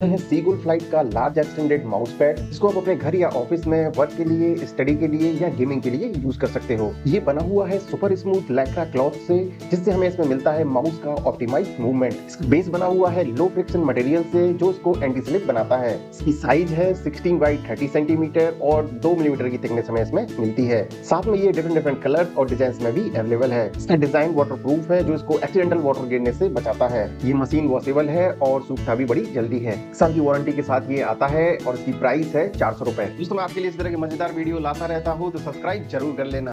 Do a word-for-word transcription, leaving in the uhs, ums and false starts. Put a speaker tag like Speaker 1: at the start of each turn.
Speaker 1: है Seagull Flight का large extended mouse pad, इसको आप अपने घर या ऑफिस में वर्क के लिए, स्टडी के लिए या गेमिंग के लिए यूज कर सकते हो। ये बना हुआ है सुपर स्मूथ लैक्रा क्लॉथ से, जिससे हमें इसमें मिलता है माउस का ऑप्टिमाइज मूवमेंट। इसका बेस बना हुआ है लो फ्रिक्शन मटेरियल से, जो इसको एंटी स्लिप बनाता है। इसकी साइज है सिक्सटीन बाई थर्टी सेंटीमीटर और दो मिलीमीटर की थिकनेस हमें इसमें मिलती है। साथ में ये डिफरेंट डिफरेंट कलर्स और डिजाइन में भी अवेलेबल है। इसका डिजाइन वाटर प्रूफ है, जो इसको एक्सीडेंटल वाटर गिरने से बचाता है। ये मशीन वॉशेबल है और सूखता भी बड़ी जल्दी है। साल की वारंटी के साथ ये आता है और इसकी प्राइस है चार सौ रुपए। दोस्तों, मैं आपके लिए इस तरह की मजेदार वीडियो लाता रहता हूँ, तो सब्सक्राइब जरूर कर लेना।